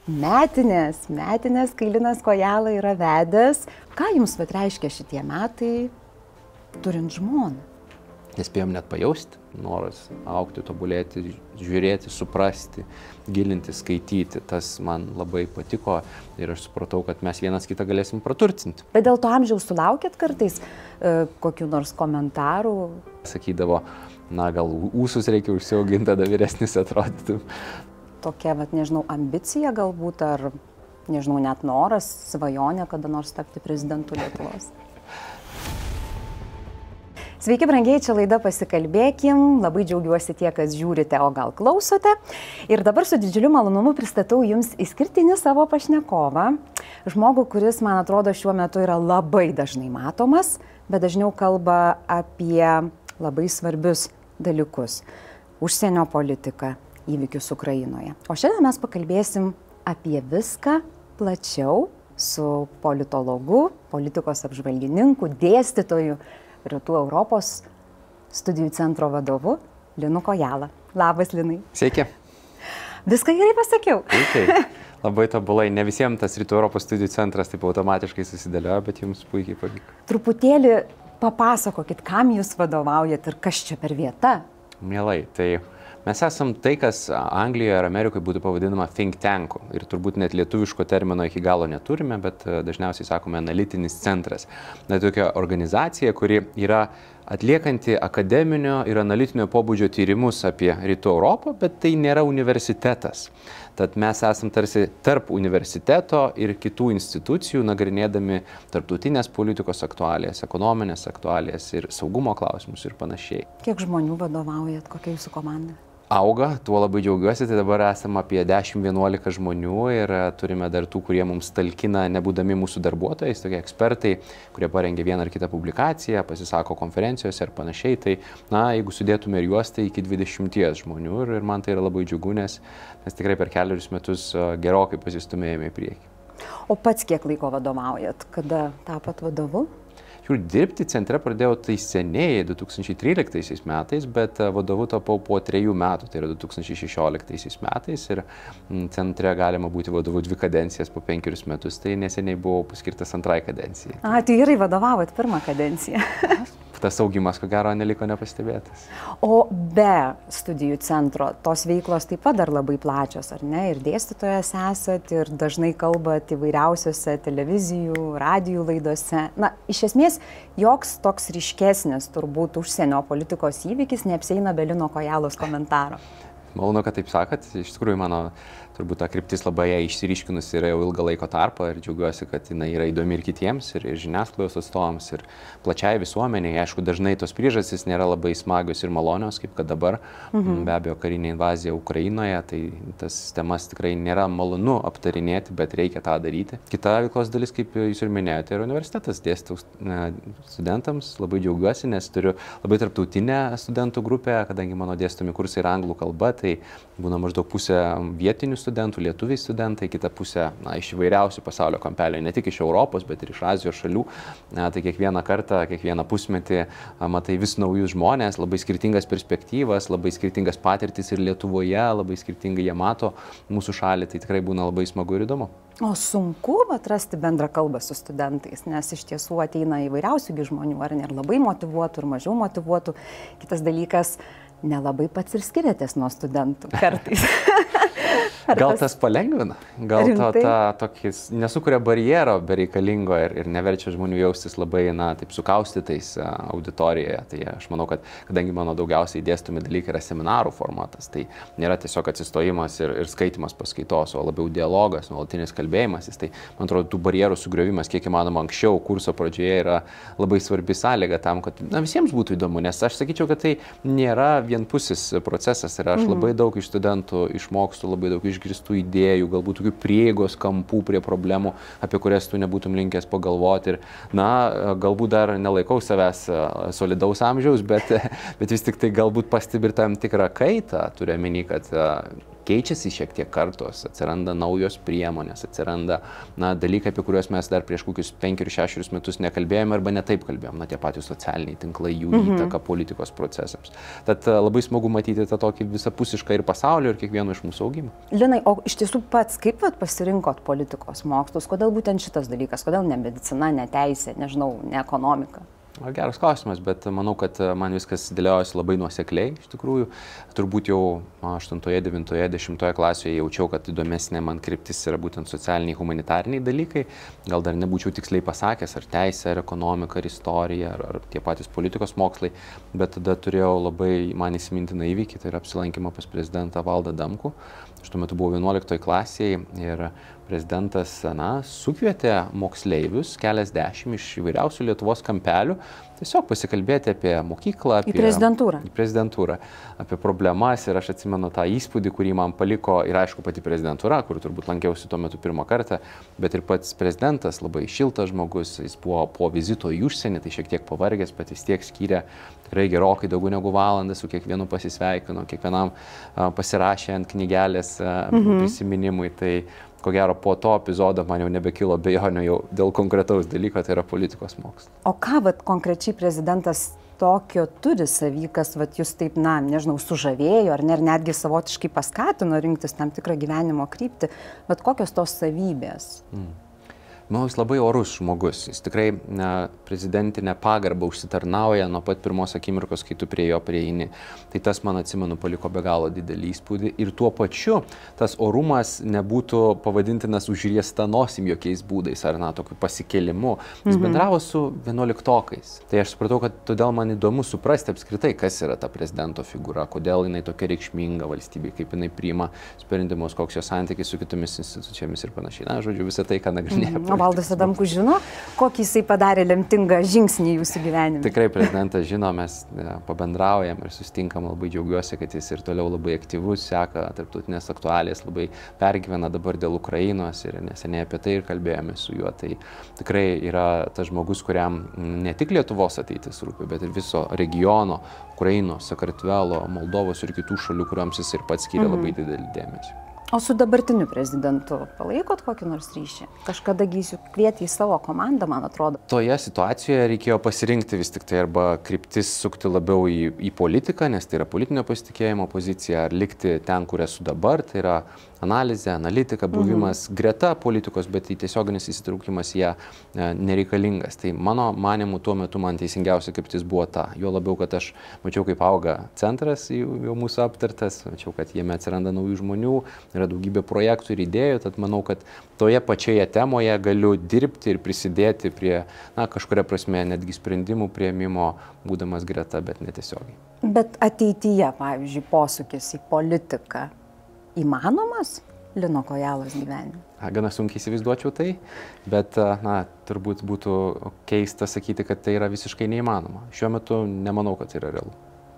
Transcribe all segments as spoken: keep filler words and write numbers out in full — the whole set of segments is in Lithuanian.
metinės, metinės, kai Linas Kojala yra vedęs. Ką jums vat reiškia šitie metai turint žmoną? Nespėjom net pajausti, noras augti, tobulėti, žiūrėti, suprasti, gilinti, skaityti. Tas man labai patiko ir aš supratau, kad mes vienas kitą galėsim praturtinti. Bet dėl to amžiaus sulaukėt kartais e, kokių nors komentarų? Sakydavo, na gal ūsus reikia užsiauginti, tada vyresnis atrodytų. Tokia, vat, nežinau, ambicija galbūt, ar, nežinau, net noras, svajonė kada nors tapti prezidentu Lietuvos. Sveiki, brangiai, čia laida Pasikalbėkim. Labai džiaugiuosi tie, kas žiūrite, o gal klausote. Ir dabar su didžiuliu malonumu pristatau jums išskirtinį savo pašnekovą. Žmogų, kuris, man atrodo, šiuo metu yra labai dažnai matomas, bet dažniau kalba apie labai svarbius dalykus. Užsienio politiką, įvykius Ukrainoje. O šiandien mes pakalbėsim apie viską plačiau su politologu, politikos apžvalgininku, dėstytoju, Rytų Europos studijų centro vadovu Linu Kojala. Labas, Linai. Sveiki. Viską gerai pasakiau. Puikiai. Labai tobulai. Ne visiems tas Rytų Europos studijų centras taip automatiškai susidėliojo, bet jums puikiai pavyko. Truputėlį papasakokit, kam jūs vadovaujat ir kas čia per vieta. Mielai. Tai mes esam tai, kas Anglijoje ar Amerikoje būtų pavadinama think tanku. Ir turbūt net lietuviško termino iki galo neturime, bet dažniausiai sakome analitinis centras. Tai tokia organizacija, kuri yra atliekanti akademinio ir analitinio pobūdžio tyrimus apie Rytų Europą, bet tai nėra universitetas. Tad mes esam tarsi tarp universiteto ir kitų institucijų, nagrinėdami tarptautinės politikos aktualijas, ekonominės aktualijas ir saugumo klausimus ir panašiai. Kiek žmonių vadovaujat, kokia jūsų komanda? Auga, tuo labai džiaugiuosi, tai dabar esame apie dešimt vienuolika žmonių ir turime dar tų, kurie mums talkina, nebūdami mūsų darbuotojais, tokie ekspertai, kurie parengė vieną ar kitą publikaciją, pasisako konferencijose ir panašiai. Tai, na, jeigu sudėtume ir juos, tai iki dvidešimties žmonių ir, ir man tai yra labai džiugu, nes mes tikrai per keliarius metus gerokai pasistumėjome į priekį. O pats kiek laiko vadovaujat? Kada tapot vadovu? Dirbti centre pradėjau tai seniai, du tūkstančiai tryliktaisiais metais, bet vadovu tapau po trejų metų, tai yra du tūkstančiai šešioliktaisiais metais ir centre galima būti vadovu dvi kadencijas po penkerius metus, tai neseniai buvau paskirtas antrai kadencijai. A, tai gerai vadovavot pirmą kadenciją. Tas augimas, ko gero, neliko nepastebėtas. O be studijų centro, tos veiklos taip pat dar labai plačios, ar ne? Ir dėstytojas esat, ir dažnai kalbat įvairiausiose televizijų, radijų laidose. Na, iš esmės, joks toks ryškesnis turbūt užsienio politikos įvykis neapsieina be Lino Kojalos komentaro. Malonu, kad taip sakat. Iš tikrųjų, mano turbūt ta kryptis labai išsiryškinusi yra jau ilgą laiko tarpą ir džiaugiuosi, kad jinai yra įdomi ir kitiems, ir, ir žiniasklaidos atstovams, ir plačiai visuomeniai. Aišku, dažnai tos priežastys nėra labai smagios ir malonios, kaip kad dabar. Mhm. Be abejo, karinė invazija Ukrainoje, tai tas temas tikrai nėra malonu aptarinėti, bet reikia tą daryti. Kita veiklos dalis, kaip jūs ir minėjote, yra universitetas. Dėstau studentams, labai džiaugiuosi, nes turiu labai tarptautinę studentų grupę, kadangi mano dėstomi kursai yra anglų kalba, tai būna maždaug pusė vietinių studentų, lietuviai studentai, kita pusė na, iš įvairiausių pasaulio kampelių, ne tik iš Europos, bet ir iš Azijos šalių. Na, tai kiekvieną kartą, kiekvieną pusmetį matai vis naujus žmonės, labai skirtingas perspektyvas, labai skirtingas patirtis ir Lietuvoje, labai skirtingai jie mato mūsų šalį, tai tikrai būna labai smagu ir įdomu. O sunku atrasti bendrą kalbą su studentais, nes iš tiesų ateina įvairiausių žmonių, ar ne, ir labai motyvuotų, ir mažiau motyvuotų. Kitas dalykas, nelabai pats ir skiriatės nuo studentų kartais. Gal tas palengvina, gal to, ta, tokis, nesukuria barjero bereikalingo ir, ir neverčia žmonių jaustis labai, na, taip sukaustytais auditorijoje. Tai aš manau, kad kadangi mano daugiausiai dėstomi dalykai yra seminarų formatas, tai nėra tiesiog atsistojimas ir, ir skaitimas paskaitos, o labiau dialogas, nuolatinis kalbėjimasis. Tai, man atrodo, tų barjerų sugriovimas, kiek įmanoma anksčiau, kurso pradžioje yra labai svarbi sąlyga tam, kad na, visiems būtų įdomu, nes aš sakyčiau, kad tai nėra vienpusis procesas ir aš labai daug iš studentų išmokstu, labai daug išgirstų idėjų, galbūt tokių prieigos kampų prie problemų, apie kurias tu nebūtum linkęs pagalvoti. Ir, na, galbūt dar nelaikau savęs solidaus amžiaus, bet, bet vis tik tai galbūt pastebi tam tikrą kaitą, turiu omeny, kad keičiasi šiek tiek kartos, atsiranda naujos priemonės, atsiranda na, dalykai, apie kuriuos mes dar prieš kokius penkerius šešerius metus nekalbėjome arba netaip kalbėjome, na, tie patys socialiniai tinklai, jų mhm. įtaka politikos procesams. Tad labai smagu matyti tą tokį visapusišką ir pasaulio, ir kiekvieno iš mūsų augimą. Linai, o iš tiesų pats kaip vat, pasirinkot politikos mokslus, kodėl būtent šitas dalykas, kodėl ne medicina, ne teisė, nežinau, ne ekonomika? Geras klausimas, bet manau, kad man viskas dėliojosi labai nuosekliai. Iš tikrųjų, turbūt jau aštuntoje, devintoje, dešimtoje klasėje jaučiau, kad įdomesnė man kryptis yra būtent socialiniai, humanitariniai dalykai. Gal dar nebūčiau tiksliai pasakęs, ar teisė, ar ekonomika, ar istorija, ar, ar tie patys politikos mokslai, bet tada turėjau labai man įsimintiną įvykį, tai yra apsilankymą pas prezidentą Valdą Adamkų. Aš tuo metu buvau vienuoliktoje klasėje ir prezidentas na, sukvietė moksleivius, keliasdešimt iš įvairiausių Lietuvos kampelių, tiesiog pasikalbėti apie mokyklą, apie į prezidentūrą. Į prezidentūrą, apie problemas ir aš atsimenu tą įspūdį, kurį man paliko ir aišku pati prezidentūra, kur turbūt lankiausi tuo metu pirmą kartą, bet ir pats prezidentas, labai šiltas žmogus, jis buvo po vizito į užsienį, tai šiek tiek pavargęs, bet vis tiek skyrė tikrai gerokai daugiau negu valandą, su kiekvienu pasisveikino, kiekvienam a, pasirašė ant knygelės a, mhm. prisiminimui. Tai ko gero po to epizodo man jau nebekilo abejonių jau dėl konkretaus dalyko, tai yra politikos mokslas. O ką vat, konkrečiai prezidentas tokio turi savy, kas vat, jūs taip, na, nežinau, sužavėjo ar ne, ir netgi savotiškai paskatino rinktis tam tikrą gyvenimo kryptį, bet kokios tos savybės? Mm. Manau, jis labai orus žmogus. Jis tikrai na, prezidentinę pagarbą užsitarnauja nuo pat pirmos akimirkos, kai tu prie jo prieini. Tai tas, man atsimenu, paliko be galo didelį įspūdį. Ir tuo pačiu tas orumas nebūtų pavadintinas užriesta nosim jokiais būdais ar na, tokiu pasikėlimu. Jis mhm. bendravo su vienuoliktokais. Tai aš supratau, kad todėl man įdomu suprasti apskritai, kas yra ta prezidento figūra, kodėl jinai tokia reikšminga valstybei, kaip jinai priima sprendimus, koks jos santykis su kitomis institucijomis ir panašiai. Na, žodžiu, visą tai, ką nagrinėja. Mhm. Valdas Adamkus žino, kokį jisai padarė lemtingą žingsnį jūsų gyvenime? Tikrai prezidentas žino, mes pabendraujam ir susitinkam, labai džiaugiuosi, kad jis ir toliau labai aktyvus, seka tarptautinės aktualijas, labai pergyvena dabar dėl Ukrainos ir neseniai apie tai ir kalbėjome su juo. Tai tikrai yra tas žmogus, kuriam ne tik Lietuvos ateitis rūpi, bet ir viso regiono, Ukrainos, Sakartvelo, Moldovos ir kitų šalių, kuriuoms jis ir pats skiria mhm. labai didelį dėmesį. O su dabartiniu prezidentu palaikot kokį nors ryšį? Kažkada gysiu kvieti į savo komandą, man atrodo. Toje situacijoje reikėjo pasirinkti vis tik tai arba kryptis sukti labiau į, į politiką, nes tai yra politinio pasitikėjimo pozicija, ar likti ten, kur esu dabar, tai yra analizė, analitika, buvimas mhm. greta politikos, bet tai tiesioginis įsitraukimas ją e, nereikalingas. Tai mano manimu tuo metu man teisingiausia kryptis buvo ta. Jo labiau, kad aš mačiau, kaip auga centras, jau, jau mūsų aptartas, mačiau, kad jame atsiranda naujų žmonių, yra daugybė projektų ir idėjų, tad manau, kad toje pačioje temoje galiu dirbti ir prisidėti prie, na, kažkuria prasme, netgi sprendimų priėmimo, būdamas greta, bet netiesiogiai. Bet ateityje, pavyzdžiui, posūkis į politiką įmanomas Lino Kojalos gyvenime? Gana sunkiai įsivaizduočiau tai, bet, na, turbūt būtų keista sakyti, kad tai yra visiškai neįmanoma. Šiuo metu nemanau, kad tai yra realu.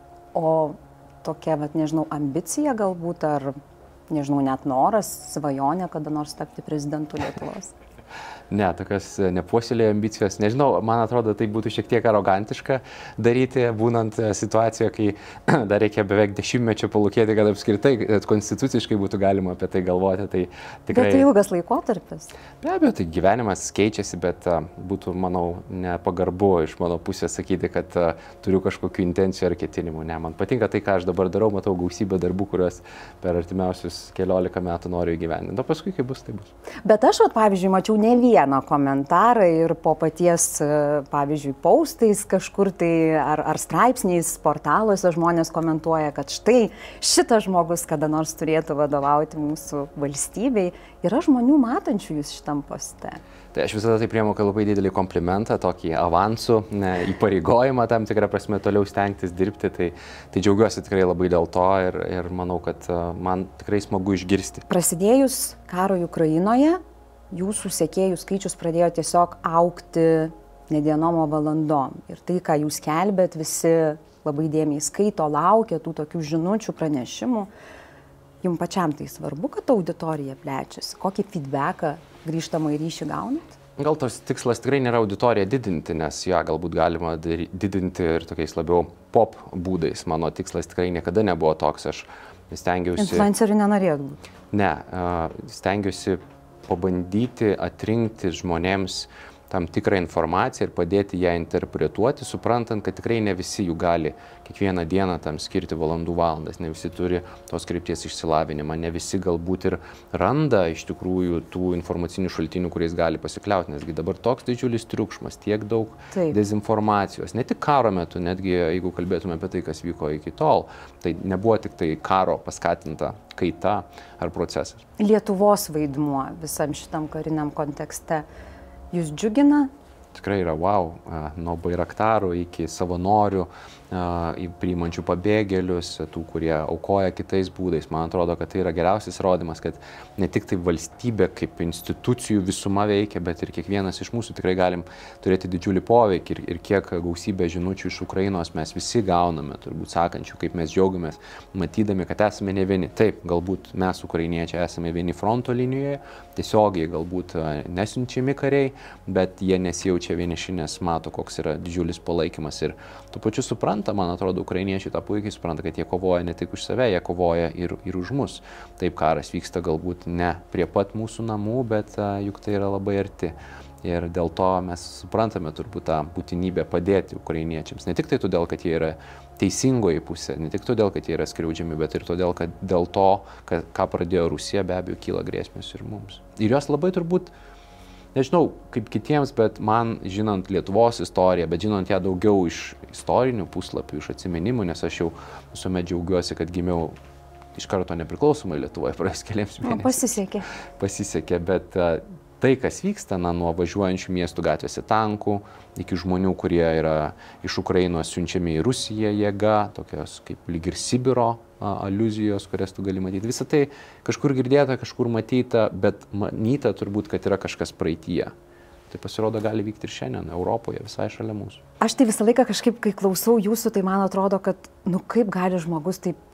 O tokia, vat, nežinau, ambicija galbūt, ar nežinau, net noras, svajonė kada nors tapti prezidentu Lietuvos? Ne, tokios nepuoselėjo ambicijos. Nežinau, man atrodo, tai būtų šiek tiek arogantiška daryti, būnant situacijoje, kai dar reikia beveik dešimtmečio palūkėti, kad apskritai konstituciškai būtų galima apie tai galvoti. Tai tikrai... Bet tai ilgas laikotarpis. Be abejo, tai gyvenimas keičiasi, bet uh, būtų, manau, nepagarbu iš mano pusės sakyti, kad uh, turiu kažkokių intencijų ar ketinimų. Ne, man patinka tai, ką aš dabar darau, matau gausybę darbų, kuriuos per artimiausius keliolika metų noriu įgyvendinti. O paskui, kai bus, tai bus. Bet aš, vat, pavyzdžiui, mačiau ne vieną komentarą ir po paties, pavyzdžiui, postais kažkur tai ar, ar straipsniais portaluose žmonės komentuoja, kad štai šitas žmogus kada nors turėtų vadovauti mūsų valstybei. Yra žmonių matančių jūs šitam poste. Tai aš visada tai priimu kaip labai didelį komplimentą, tokį avansų, ne, įpareigojimą tam tikrą prasme toliau stengtis dirbti. Tai, tai džiaugiuosi tikrai labai dėl to ir, ir manau, kad man tikrai smagu išgirsti. Prasidėjus karui Ukrainoje, jūsų sekėjų skaičius pradėjo tiesiog augti ne dienom, o valandom. Ir tai, ką jūs kelbėt, visi labai dėmiai skaito, laukia tų tokių žinučių, pranešimų. Jums pačiam tai svarbu, kad auditorija plečiasi? Kokį feedbacką, grįžtamą į ryšį gaunat? Gal tos tikslas tikrai nėra auditoriją didinti, nes ją galbūt galima didinti ir tokiais labiau pop būdais. Mano tikslas tikrai niekada nebuvo toks. Aš stengiausi... Influencerių nenorėjot būti? Ne, stengiausi pabandyti atrinkti žmonėms tam tikrą informaciją ir padėti ją interpretuoti, suprantant, kad tikrai ne visi jų gali kiekvieną dieną tam skirti valandų valandas, ne visi turi tos krypties išsilavinimą, ne visi galbūt ir randa iš tikrųjų tų informacinių šaltinių, kuriais gali pasikliauti, nesgi dabar toks didžiulis triukšmas, tiek daug Taip. dezinformacijos, ne tik karo metu, netgi jeigu kalbėtume apie tai, kas vyko iki tol, tai nebuvo tik tai karo paskatinta kaita ar procesas. Lietuvos vaidmuo visam šitam kariniam kontekste Jūs džiugina? Tikrai yra wow, nuo bairaktarų iki savanorių, priimančių pabėgėlius, tų, kurie aukoja kitais būdais. Man atrodo, kad tai yra geriausias rodymas, kad ne tik tai valstybė kaip institucijų visuma veikia, bet ir kiekvienas iš mūsų tikrai galim turėti didžiulį poveikį ir, ir kiek gausybę žinučių iš Ukrainos mes visi gauname, turbūt sakančių, kaip mes džiaugiamės, matydami, kad esame ne vieni. Taip, galbūt mes, ukrainiečiai, esame vieni fronto linijoje, tiesiogiai galbūt nesiunčiami kariai, bet jie nesijaučia vieniši, nes mato, koks yra didžiulis palaikymas ir tuo pačiu supranta, man atrodo, ukrainiečiai tą puikiai supranta, kad jie kovoja ne tik už save, jie kovoja ir, ir už mus. Taip, karas vyksta galbūt ne prie pat mūsų namų, bet uh, juk tai yra labai arti. Ir dėl to mes suprantame turbūt tą būtinybę padėti ukrainiečiams. Ne tik tai todėl, kad jie yra teisingoji pusė, ne tik todėl, kad jie yra skriaudžiami, bet ir todėl, kad dėl to, kad, ką pradėjo Rusija, be abejo, kyla grėsmės ir mums. Ir jos labai turbūt, nežinau, kaip kitiems, bet man, žinant Lietuvos istoriją, bet žinant ją daugiau iš istorinių puslapių, iš atsiminimų, nes aš jau visuomet džiaugiuosi, kad gimiau iš karto nepriklausomai Lietuvoje praėjus keliams mėnesiams. Pasisekė. Pasisekė, bet uh, tai, kas vyksta, na, nuo važiuojančių miestų gatvėse tankų, iki žmonių, kurie yra iš Ukrainos siunčiami į Rusiją jėga, tokios kaip lyg ir Sibiro a, aliuzijos, kurias tu gali matyti. Visą tai kažkur girdėta, kažkur matyta, bet manyta turbūt, kad yra kažkas praeityje. Tai pasirodo gali vykti ir šiandien, Europoje, visai šalia mūsų. Aš tai visą laiką kažkaip, kai klausau jūsų, tai man atrodo, kad, nu, kaip gali žmogus taip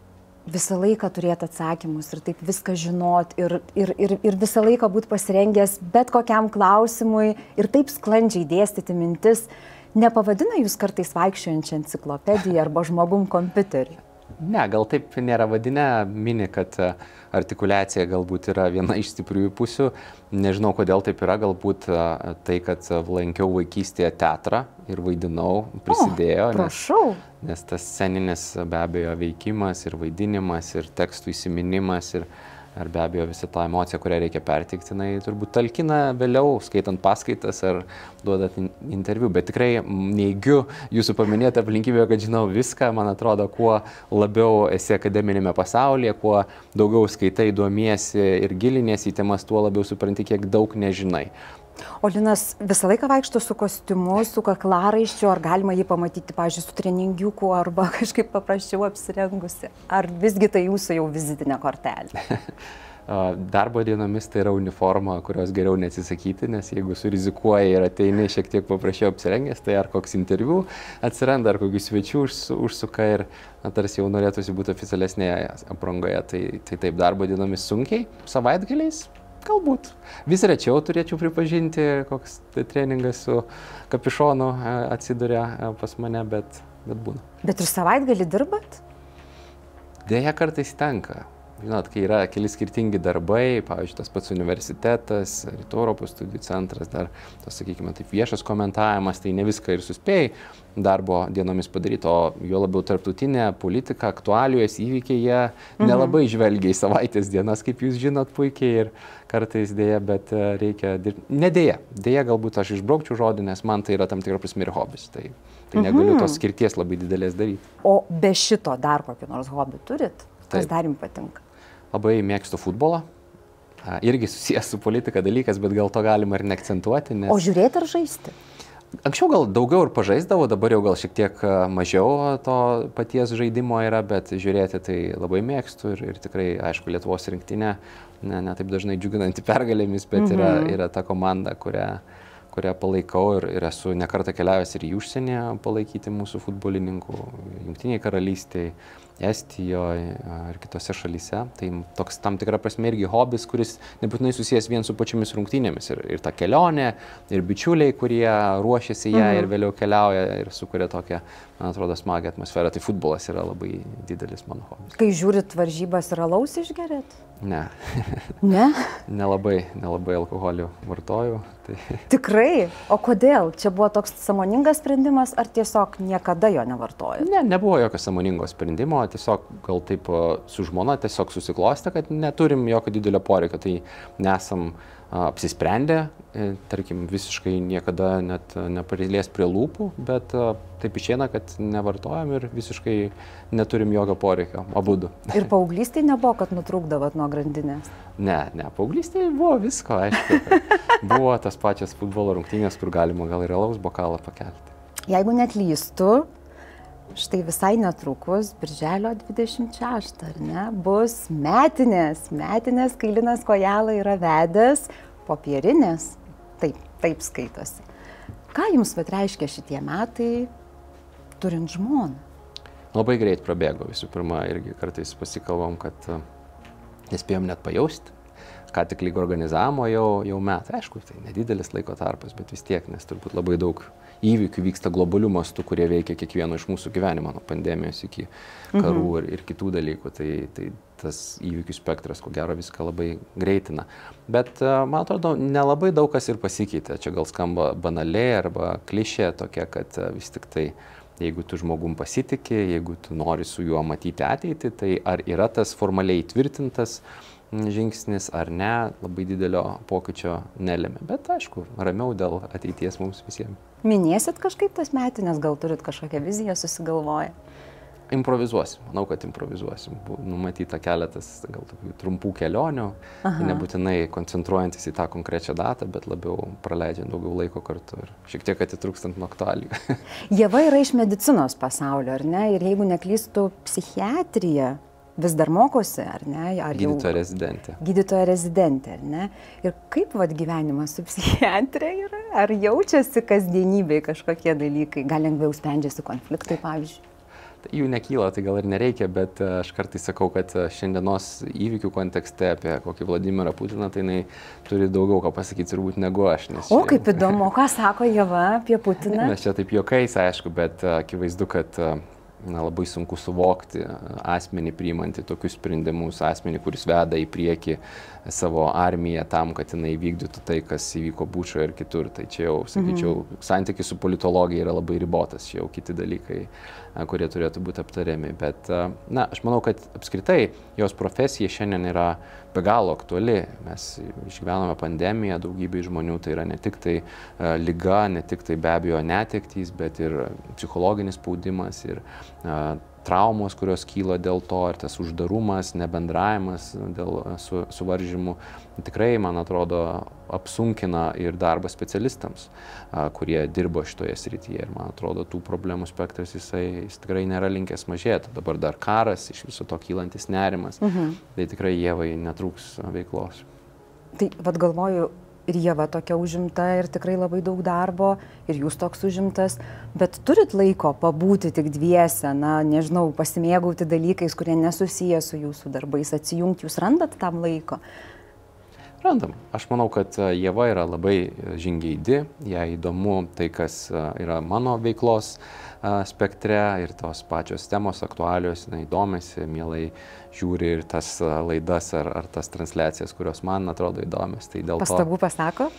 visą laiką turėti atsakymus ir taip viską žinot ir, ir, ir, ir visą laiką būti pasirengęs bet kokiam klausimui ir taip sklandžiai dėstyti mintis. Nepavadina jūs kartais vaikščiojančią enciklopediją arba žmogum kompiuterį? Ne, gal taip nėra vadinę, mini, kad artikuliacija galbūt yra viena iš stipriųjų pusių. Nežinau, kodėl taip yra, galbūt tai, kad lankiau vaikystėje teatrą ir vaidinau, prisidėjo. O, prašau. Nes, nes tas sceninis be abejo veikimas ir vaidinimas ir tekstų įsiminimas ir ar be abejo visą tą emociją, kurią reikia perteikti, jinai turbūt talkina vėliau, skaitant paskaitas ar duodant interviu. Bet tikrai neigiu jūsų paminėtą aplinkybę, kad žinau viską. Man atrodo, kuo labiau esi akademinėme pasaulyje, kuo daugiau skaitai, domiesi ir giliniesi į temas, tuo labiau supranti, kiek daug nežinai. O Linas visą laiką vaikšto su kostiumu, su kaklaraiščiu, ar galima jį pamatyti, pavyzdžiui, su treningiuku arba kažkaip paprasčiau apsirengusi? Ar visgi tai jūsų jau vizitinė kortelė? Darbo dienomis tai yra uniforma, kurios geriau neatsisakyti, nes jeigu surizikuoji ir ateini šiek tiek paprasčiau apsirengęs, tai ar koks interviu atsiranda, ar kokių svečių užsuka ir na, tarsi jau norėtųsi būti oficialesnėje aprangoje. Tai, tai taip, darbo dienomis sunkiai, savaitgaliais. Galbūt. Vis rečiau turėčiau pripažinti, koks tai treningas su kapišonu atsiduria pas mane, bet, bet būna. Bet ir savaitgalį dirbat? Deja, kartais tenka. Žinot, kai yra keli skirtingi darbai, pavyzdžiui, tas pats universitetas, Rytų Europos studijų centras, dar, tas, sakykime, taip viešas komentavimas, tai ne viską ir suspėjai darbo dienomis padaryti, o jo labiau tarptautinė politika, aktualijos įvykiai, jie mhm. nelabai žvelgia į savaitės dienas, kaip jūs žinot puikiai ir kartais dėja, bet reikia dirbti. Ne dėja, dėja galbūt aš išbraukčiau žodį, nes man tai yra tam tikra prasme ir hobis, tai, tai negaliu mhm. tos skirties labai didelės daryti. O be šito dar kokį nors hobį turit? Kas Taip. dar jums patinka? Labai mėgstu futbolą, irgi susijęs su politika dalykas, bet gal to galima ir neakcentuoti. Nes... O žiūrėti ar žaisti? Anksčiau gal daugiau ir pažaisdavo, dabar jau gal šiek tiek mažiau to paties žaidimo yra, bet žiūrėti tai labai mėgstu ir, ir tikrai, aišku, Lietuvos rinktinė, ne, ne taip dažnai džiuginanti pergalėmis, bet mhm. yra, yra ta komanda, kurią, kurią palaikau ir, ir esu nekartą keliavęs ir į užsienį palaikyti mūsų futbolininkų, Jungtinėje karalystėje, Estijoje ir kitose šalyse. Tai toks tam tikra prasme irgi hobis, kuris nebūtinai susijęs vien su pačiomis rungtynėmis. Ir, ir ta kelionė, ir bičiuliai, kurie ruošiasi ją Mhm. ir vėliau keliauja ir sukuria tokią, man atrodo, smagią atmosferą. Tai futbolas yra labai didelis mano hobis. Kai žiūrit varžybas, ir alaus išgerėt? Ne, Ne? nelabai, nelabai alkoholį vartoju. Tai Tikrai? O kodėl? Čia buvo toks sąmoningas sprendimas, ar tiesiog niekada jo nevartojat? ne, nebuvo jokio sąmoningo sprendimo, tiesiog gal taip a, su žmona tiesiog susiklostė, kad neturim jokio didelio poreikio, tai nesam a, apsisprendę, e, tarkim, visiškai niekada net a, neprilės prie lūpų, bet a, taip išeina, kad nevartojam ir visiškai neturim jokio poreikio, abudu. Ir paauglystėje nebuvo, kad nutrūkdavot nuo grandinės? Ne, ne, paauglystėje buvo visko, aišku. Buvo tas pačias futbolo rungtynės, kur galima gal ir alaus bokalą pakelti. Jeigu neklystu, štai visai netrukus, birželio dvidešimt šeštą, ar ne, bus metinės, metinės, kai Linas Kojala yra vedęs, popierinės, taip, taip skaitosi. Ką jums vat reiškia šitie metai, turint žmoną? Labai greit prabėgo, visų pirma, irgi kartais pasikalbam, kad a, nespėjom net pajausti, ką tik lyg organizavimo jau, jau metai. Aišku, tai nedidelis laiko tarpas, bet vis tiek, nes turbūt labai daug įvykių vyksta globalių mastų, kurie veikia kiekvieno iš mūsų gyvenimo, nuo pandemijos iki karų mhm. ir, ir kitų dalykų. Tai, tai tas įvykių spektras, ko gero, viską labai greitina. Bet, man atrodo, nelabai daug kas ir pasikeitė. Čia gal skamba banaliai arba klišė tokia, kad vis tik tai jeigu tu žmogum pasitikė, jeigu tu nori su juo matyti ateitį, tai ar yra tas formaliai įtvirtintas žingsnis ar ne, labai didelio pokyčio nelėmė. Bet aišku, ramiau dėl ateities mums visiems. Minėsit kažkaip tas metinės, gal turit kažkokią viziją susigalvoję? Improvizuosim, manau, kad improvizuosim. Buvo numatyta keletas gal tokių trumpų kelionių, nebūtinai koncentruojantis į tą konkrečią datą, bet labiau praleidžiant daugiau laiko kartu ir šiek tiek atitrūkstant nuo aktualijų. Ieva yra iš medicinos pasaulio, ar ne? Ir jeigu neklystu, psichiatrija vis dar mokosi, ar ne? Ar gydytoja rezidentė. Gydytoja rezidentė, ar ne? Ir kaip vat gyvenimas su psichiatrija yra? Ar jaučiasi kasdienybėje kažkokie dalykai? Gal lengviau sprendžiasi konfliktai, pavyzdžiui? Tai jų nekyla, tai gal ir nereikia, bet aš kartais sakau, kad šiandienos įvykių kontekste apie kokį Vladimirą Putiną, tai jinai turi daugiau ką pasakyti turbūt negu aš. O kaip įdomu, ką sako Ieva apie Putiną? Mes čia taip juokais, aišku, bet akivaizdu, kad na, labai sunku suvokti asmenį priimantį tokius sprendimus, asmenį, kuris veda į priekį savo armiją tam, kad jinai vykdytų tai, kas įvyko Bučoje ir kitur. Tai čia jau, sakyčiau, mhm. santykis su politologija yra labai ribotas, čia jau kiti dalykai, kurie turėtų būti aptariami. Bet, na, aš manau, kad apskritai jos profesija šiandien yra be galo aktuali. Mes išgyvename pandemiją, daugybė žmonių, tai yra ne tik tai liga, ne tik tai be abejo netektys, bet ir psichologinis spaudimas ir traumos, kurios kyla dėl to, ir tas uždarumas, nebendravimas dėl su, suvaržymų, tikrai, man atrodo, apsunkina ir darbą specialistams, kurie dirbo šitoje srityje. Ir man atrodo, tų problemų spektras jisai jis tikrai nėra linkęs mažėti. Dabar dar karas, iš viso to kylantis nerimas, mhm. tai tikrai Ievai netrūks veiklos. Tai vad galvoju, ir Ieva tokia užimta ir tikrai labai daug darbo, ir jūs toks užimtas, bet turit laiko pabūti tik dviese, na, nežinau, pasimėgauti dalykais, kurie nesusiję su jūsų darbais, atsijungti, jūs randat tam laiko? Randam. Aš manau, kad Ieva yra labai žingeidi, jai įdomu tai, kas yra mano veiklos spektre ir tos pačios temos aktualios, jinai domisi, mielai žiūri ir tas laidas ar, ar tas transliacijas, kurios man atrodo įdomios. Tai dėl pastabų to... pasako?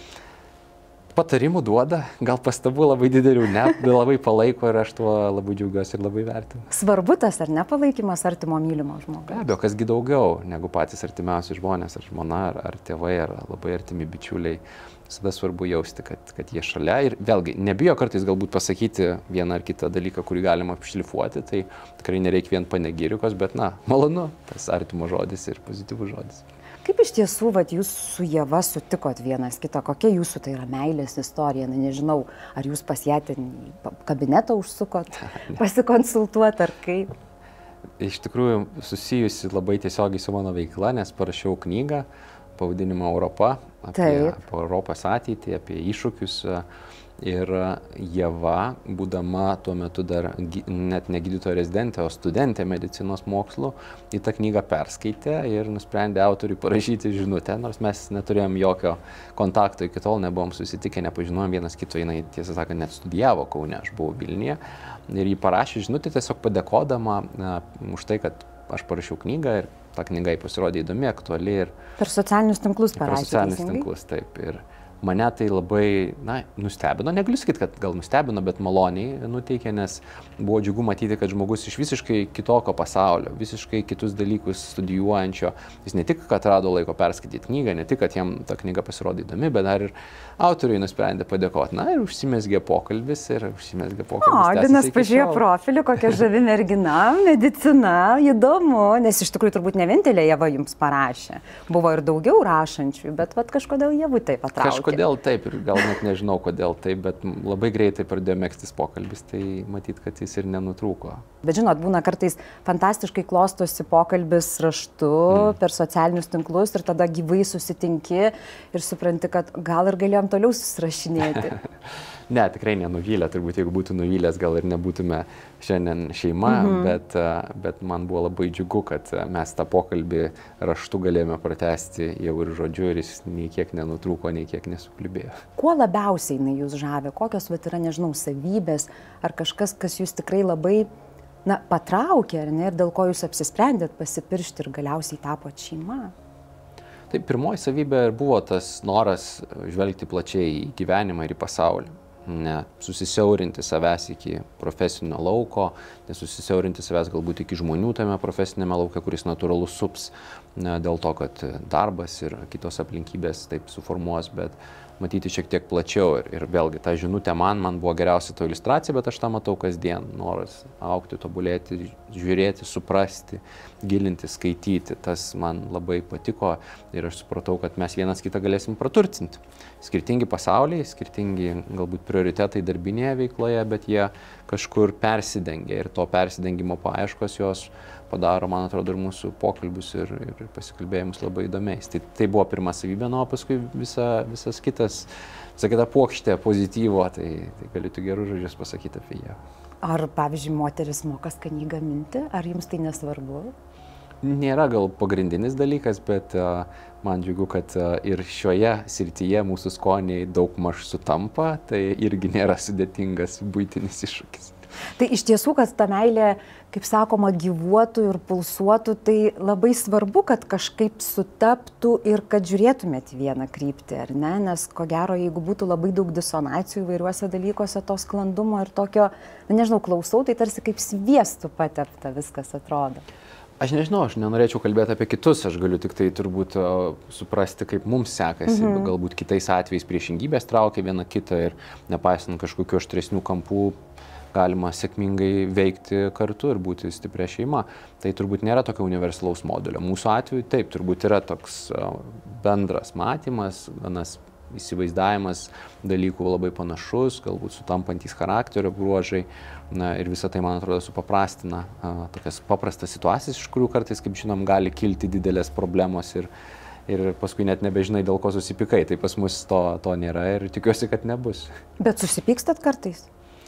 Patarimų duoda, gal pastabų labai didelių, ne, labai palaiko ir aš tuo labai džiaugiuosi ir labai vertinu. Svarbu tas ar ne palaikymas artimo mylimo žmogaus? Be abejo, kasgi daugiau negu patys artimiausi žmonės, ar žmona, ar, ar tėvai, ar labai artimi bičiuliai. Visada svarbu jausti, kad, kad jie šalia ir vėlgi nebijo kartais galbūt pasakyti vieną ar kitą dalyką, kurį galima apšlifuoti, tai tikrai nereikia vien panegirikos, bet na, malonu, tas artimo žodis ir pozityvus žodis. Kaip iš tiesų, vat, jūs su Ieva sutikot vienas kitą, kokia jūsų tai yra meilės istorija, na nežinau, ar jūs pas ją ten kabinetą užsukot, pasikonsultuot ar kaip? Iš tikrųjų susijusi labai tiesiogiai su mano veikla, nes parašiau knygą pavadinimą Europa, apie, apie Europos ateitį, apie iššūkius. Ir Ieva, būdama tuo metu dar net ne gydytojo rezidentė, o studentė medicinos mokslų, į tą knygą perskaitė ir nusprendė autoriui parašyti žinutę, nors mes neturėjom jokio kontakto iki tol, nebuvom susitikę, nepažinojom vienas kito, jinai tiesą sakant net studijavo Kaune, aš buvau Vilniuje. Ir jį parašė žinutę tiesiog padėkodama na, už tai, kad aš parašiau knygą ir ta knyga jai pasirodė įdomi, aktuali. Ir per socialinius tinklus parašė. Per socialinius teisingai? tinklus, taip. Ir mane tai labai, na, nustebino, negaliu sakyti, kad gal nustebino, bet maloniai nuteikė, nes buvo džiugu matyti, kad žmogus iš visiškai kitokio pasaulio, visiškai kitus dalykus studijuojančio, jis ne tik, kad rado laiko perskaityti knygą, ne tik, kad jam ta knyga pasirodė įdomi, bet dar ir autoriui nusprendė padėkoti. Na ir užsimezgė pokalbis ir užsimezgė pokalbis. O, Linas pažiūrėjo profilį, kokia žavi mergina, medicina, įdomu, nes iš tikrųjų turbūt ne vienintelė Ieva jums parašė. Buvo ir daugiau rašančių, bet vat, kažkodėl Ievui taip patraukė. Kodėl taip ir gal net nežinau, kodėl taip, bet labai greitai pradėjo megztis pokalbis, tai matyt, kad jis ir nenutrūko. Bet žinot, būna kartais fantastiškai klostosi pokalbis raštu mm. per socialinius tinklus ir tada gyvai susitinki ir supranti, kad gal ir galėjom toliau susirašinėti. Ne, tikrai nenuvylė, turbūt jeigu būtų nuvylęs, gal ir nebūtume šiandien šeima, mm-hmm. bet, bet man buvo labai džiugu, kad mes tą pokalbį raštu galėjome pratęsti jau ir žodžiu ir jis nei kiek nenutrūko, nei kiek nesuklibėjo. Kuo labiausiai jinai jūs žavė? Kokios vat, yra, nežinau, savybės ar kažkas, kas jūs tikrai labai na, patraukė, ar ne, ir dėl ko jūs apsisprendėt pasipiršti ir galiausiai tapot šeima? Tai pirmoji savybė buvo tas noras žvelgti plačiai į gyvenimą ir į pasaulį. Ne susisiaurinti savęs iki profesinio lauko, nesusisiaurinti savęs galbūt iki žmonių tame profesinėme lauke, kuris natūralus sups, ne, dėl to, kad darbas ir kitos aplinkybės taip suformuos, bet matyti šiek tiek plačiau. Ir, ir vėlgi, ta žinutė man, man buvo geriausia to iliustracija, bet aš tą matau kasdien. Noras augti, tobulėti, žiūrėti, suprasti, gilinti, skaityti. Tas man labai patiko ir aš supratau, kad mes vienas kitą galėsim praturtinti. Skirtingi pasauliai, skirtingi galbūt prioritetai darbinėje veikloje, bet jie kažkur persidengia ir to persidengimo paieškos jos padaro, man atrodo, ir mūsų pokalbius ir, ir pasikalbėjimus labai įdomiais. Tai, tai buvo pirma savybė, nu, o paskui visa, visas kitas, visa kita puokštė pozityvo, tai, tai galiu tik gerus žodžius pasakyti apie ją. Ar, pavyzdžiui, moteris moka skaniai gaminti, ar jums tai nesvarbu? Nėra gal pagrindinis dalykas, bet uh, man džiugu, kad uh, ir šioje srityje mūsų skoniai daug maž sutampa, tai irgi nėra sudėtingas buitinis iššūkis. Tai iš tiesų, kad ta meilė, kaip sakoma, gyvuotų ir pulsuotų, tai labai svarbu, kad kažkaip sutaptų ir kad žiūrėtumėt vieną kryptį, ar ne? Nes ko gero, jeigu būtų labai daug disonacijų įvairiuose dalykuose, to sklandumo ir tokio, nežinau, klausau, tai tarsi kaip sviestų patepta viskas atrodo. Aš nežinau, aš nenorėčiau kalbėti apie kitus, aš galiu tik tai turbūt uh, suprasti, kaip mums sekasi, mm-hmm. galbūt kitais atvejais priešingybės traukia viena kitą ir nepaisant kažkokių aštresnių kampų, galima sėkmingai veikti kartu ir būti stipria šeima. Tai turbūt nėra tokio universalaus modelio. Mūsų atveju taip, turbūt yra toks bendras matymas, vienas įsivaizdavimas dalykų labai panašus, galbūt sutampantys charakterio bruožai. Na, ir visą tai, man atrodo, supaprastina a, tokias paprastas situacijas, iš kurių kartais, kaip žinom, gali kilti didelės problemos ir, ir paskui net nebežinai, dėl ko susipykai. Tai pas mus to, to nėra ir tikiuosi, kad nebus. Bet susipykstat kartais?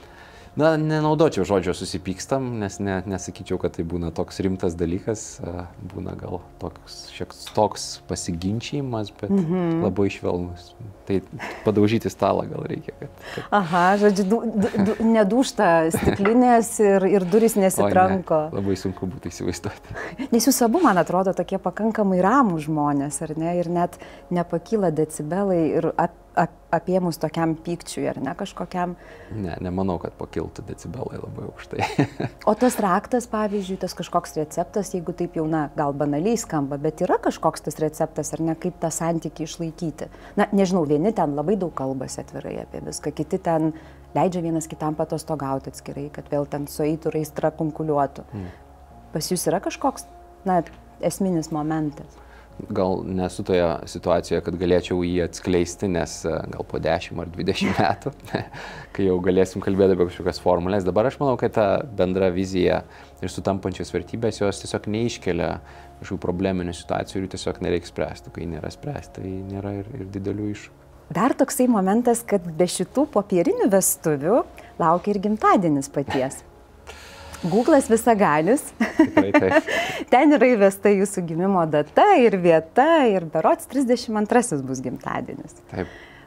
Na, nenaudočiau žodžio susipykstam, nes ne, nesakyčiau, kad tai būna toks rimtas dalykas, būna gal toks, šiek toks pasiginčijimas, bet mm-hmm. labai švelnus. Tai padaužyti stalą gal reikia. Kad, kad... Aha, žodžiu, du, du, nedūžta stiklinės ir, ir durys nesitranko. Ne, labai sunku būtų įsivaizduoti. Nes jūs abu, man atrodo, tokie pakankamai ramų žmonės, ar ne? Ir net nepakyla decibelai ir ap, ap, apėmus tokiam pykčiui, ar ne kažkokiam? Ne, nemanau, kad pakiltų decibelai labai aukštai. O tas raktas, pavyzdžiui, tas kažkoks receptas, jeigu taip jau, na, gal banaliai skamba, bet yra kažkoks tas receptas, ar ne, kaip tą santykį išlaikyti? Na, nežinau, vieni ten labai daug kalbasi atvirai apie viską, kiti ten leidžia vienas kitam patostogauti atskirai, kad vėl ten sueitų ir aistra kunkuliuotų. Mm. Pas jūs yra kažkoks, na, esminis momentas? gal nesu toje situacijoje, kad galėčiau jį atskleisti, nes gal po dešimt ar dvidešimt metų, kai jau galėsim kalbėti apie kažkokias formulės. Dabar aš manau, kad ta bendra vizija ir sutampančios vertybės jos tiesiog neiškelia kažkokių probleminių situacijų ir jų tiesiog nereikia spręsti. Kai nėra spręsti, tai nėra ir, ir didelių iššūkių. Dar toksai momentas, kad be šitų popierinių vestuvių laukia ir gimtadienis paties. Google'as visagalis. Tikrai taip. Ten yra įvesta jūsų gimimo data ir vieta ir berods trisdešimt antrasis bus gimtadienis. Taip.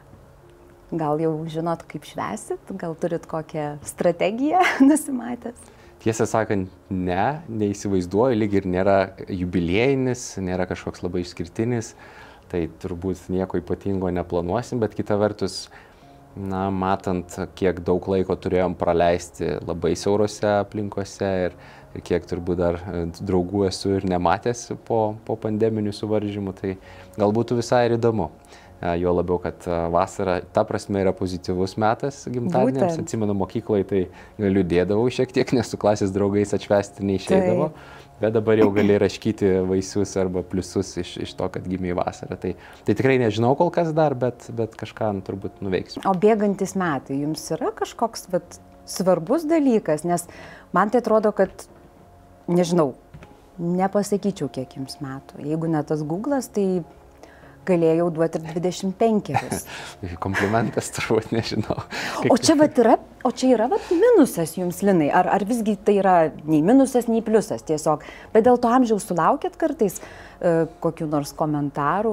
Gal jau žinot, kaip švęsit? Gal turit kokią strategiją nusimatęs? Tiesą sakant, ne, neįsivaizduoju, lyg ir nėra jubiliejinis, nėra kažkoks labai išskirtinis, tai turbūt nieko ypatingo neplanuosim, bet kita vertus, na, matant, kiek daug laiko turėjom praleisti labai siaurose aplinkose ir, ir kiek turbūt dar draugų esu ir nematęs po, po pandeminių suvaržymų, tai gal būtų visai ir įdomu. Jo labiau, kad vasara, ta prasme, yra pozityvus metas gimtadieniams. Atsimenu, mokykloje tai galiu dėdavau šiek tiek, nes su klasės draugais atšvęsti neišeidavo. Tai. Bet dabar jau gali raškyti vaisius arba pliusus iš, iš to, kad gimė vasarą. Tai, tai tikrai nežinau kol kas dar, bet, bet kažką turbūt nuveiksiu. O bėgantis metai jums yra kažkoks vat, svarbus dalykas? Nes man tai atrodo, kad, nežinau, nepasakyčiau, kiek jums metų. Jeigu ne tas Google'as, tai galėjau duoti ir dvidešimt penkerius. Komplimentas turbūt, nežinau. O čia, vat, yra, o čia yra vat, minusas jums, Linai? Ar, ar visgi tai yra nei minusas, nei pliusas tiesiog? Bet dėl to amžiaus sulaukėt kartais e, kokių nors komentarų?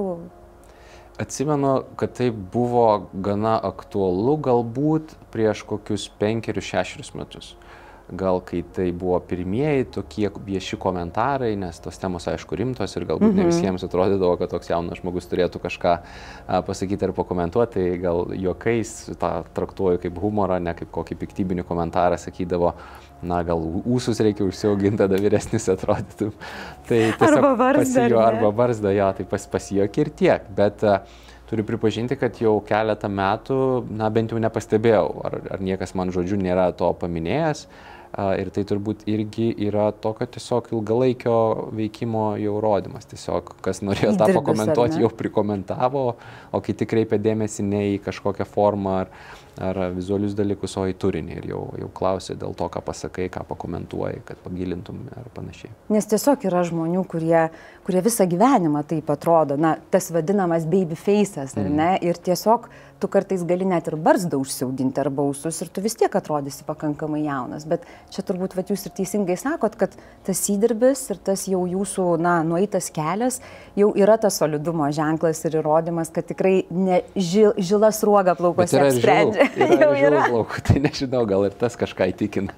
Atsimenu, kad tai buvo gana aktualu galbūt prieš kokius penkerius, šešerius metus. Gal kai tai buvo pirmieji tokie vieši komentarai, nes tos temos aišku rimtos ir galbūt mm-hmm. ne visiems atrodydavo, kad toks jaunas žmogus turėtų kažką a, pasakyti ar pakomentuoti, tai gal juokais tą traktuoju kaip humorą, ne kaip kokį piktybinį komentarą sakydavo, na gal ūsus reikia užsiauginti, tada vyresnis atrodytų. Tai arba varzdą. Pasijo, arba varzdą, jo, tai pas, pasijuokė ir tiek, bet a, turiu pripažinti, kad jau keletą metų, na bent jau nepastebėjau, ar, ar niekas man žodžiu nėra to paminėjęs. Ir tai turbūt irgi yra tokio tiesiog ilgalaikio veikimo jau rodymas. Tiesiog, kas norėjo tą pakomentuoti, jau prikomentavo, o kiti kreipia dėmesį ne į kažkokią formą ar, ar vizualius dalykus, o į turinį. Ir jau, jau klausė dėl to, ką pasakai, ką pakomentuoji, kad pagilintum ar panašiai. Nes tiesiog yra žmonių, kurie, kurie visą gyvenimą taip atrodo, na, tas vadinamas baby face'as, ar ne? Ir tiesiog tu kartais gali net ir barzdą užsiauginti arba ūsus ir tu vis tiek atrodysi pakankamai jaunas. Bet čia turbūt vat, jūs ir teisingai sakot, kad tas įdirbis ir tas jau jūsų, na, nueitas kelias jau yra tas solidumo ženklas ir įrodymas, kad tikrai ne žil, žila sruoga plaukose apsprendžia. Yra ir žilų plaukų, tai nežinau, gal ir tas kažką įtikina.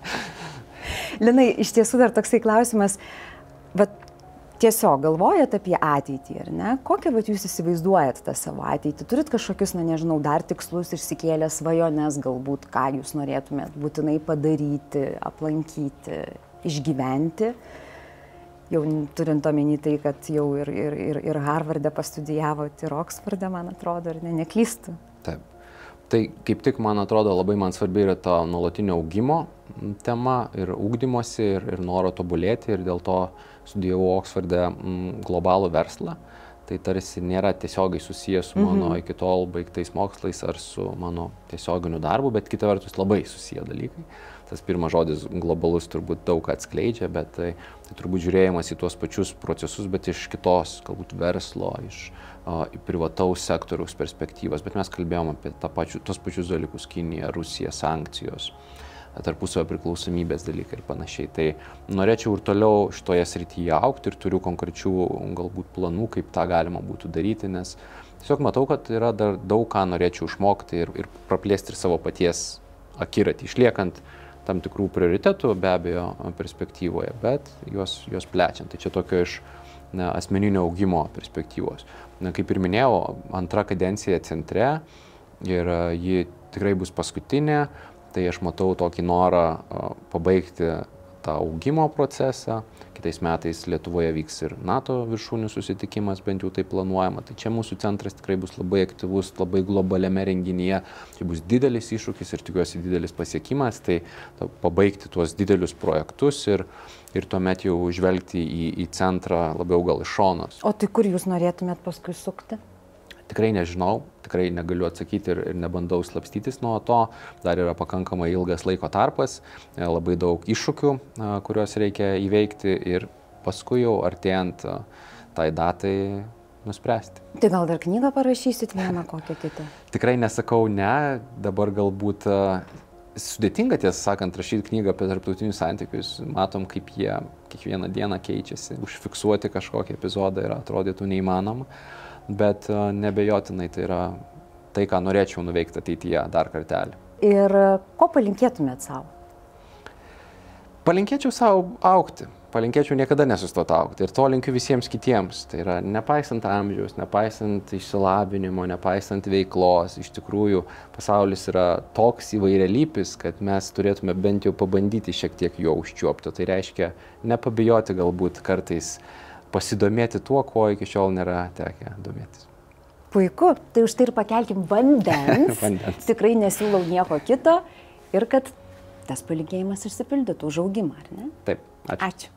Linai, iš tiesų dar toksai klausimas, bet tiesiog galvojat apie ateitį, ar ne? Kokią vat, jūs įsivaizduojat tą savo ateitį? Turit kažkokius, na nežinau, dar tikslus išsikėlę svajones, galbūt ką jūs norėtumėt būtinai padaryti, aplankyti, išgyventi? Jau turint omeny tai, kad jau ir, ir, ir, ir Harvarde pastudijavot, ir Oksforde, man atrodo, ar ne, neklystu? Taip. Tai kaip tik, man atrodo, labai man svarbi yra ta nuolatinio augimo tema ir ugdymosi ir, ir noro tobulėti ir dėl to studijavau Oksforde m, globalų verslą. Tai tarsi nėra tiesiogiai susijęs su mano mm-hmm. iki tol baigtais mokslais ar su mano tiesioginiu darbu, bet kita vertus labai susiję dalykai. Tas pirmas žodis globalus turbūt daug atskleidžia, bet tai, tai turbūt žiūrėjimas į tuos pačius procesus, bet iš kitos, galbūt verslo, iš uh, privataus sektoriaus perspektyvos. Bet mes kalbėjom apie tą pačiu, tos pačius dalykus - Kinija, Rusija, sankcijos, tarpusavio priklausomybės dalykai ir panašiai. Tai norėčiau ir toliau šitoje srityje augti ir turiu konkrečių galbūt planų, kaip tą galima būtų daryti, nes tiesiog matau, kad yra dar daug ką norėčiau išmokti ir, ir praplėsti ir savo paties akiratį, išliekant tam tikrų prioritetų be abejo perspektyvoje, bet juos, juos plečiant. Tai čia tokio iš ne, asmeninio augimo perspektyvos. Na, kaip ir minėjau, antra kadencija centre ir ji tikrai bus paskutinė. Tai aš matau tokį norą pabaigti tą augimo procesą. Kitais metais Lietuvoje vyks ir NATO viršūnių susitikimas, bent jau tai planuojama. Tai čia mūsų centras tikrai bus labai aktyvus, labai globaliame renginyje. Tai bus didelis iššūkis ir tikiuosi didelis pasiekimas. Tai pabaigti tuos didelius projektus ir, ir tuomet jau žvelgti į, į centrą labiau gal iš šonos. O tai kur jūs norėtumėt paskui sukti? Tikrai nežinau, tikrai negaliu atsakyti ir, ir nebandau slapstytis nuo to. Dar yra pakankamai ilgas laiko tarpas, labai daug iššūkių, kuriuos reikia įveikti ir paskui jau artėjant tai datai nuspręsti. Tai gal dar knygą parašysit vieną kokią kitą? Tikrai nesakau ne, dabar galbūt sudėtinga, tiesą sakant, rašyti knygą apie tarptautinius santykius. Matom, kaip jie kiekvieną dieną keičiasi. Užfiksuoti kažkokį epizodą ir atrodytų neįmanoma. Bet nebejotinai tai yra tai, ką norėčiau nuveikti ateityje dar kartelį. Ir ko palinkėtumėt savo? Palinkėčiau savo augti. Palinkėčiau niekada nesustoti augti. Ir to linkiu visiems kitiems. Tai yra nepaisant amžiaus, nepaisant išsilavinimo, nepaisant veiklos. Iš tikrųjų, pasaulis yra toks įvairialypis, kad mes turėtume bent jau pabandyti šiek tiek jo užčiuopti. Tai reiškia nepabijoti galbūt kartais pasidomėti tuo, ko iki šiol nėra tekę domėtis. Puiku, tai už tai ir pakelkim vandens. Vandens. Tikrai nesiūlau nieko kito ir kad tas palinkėjimas išsipildytų už augimą, ar ne? Taip, ačiū. Ačiū.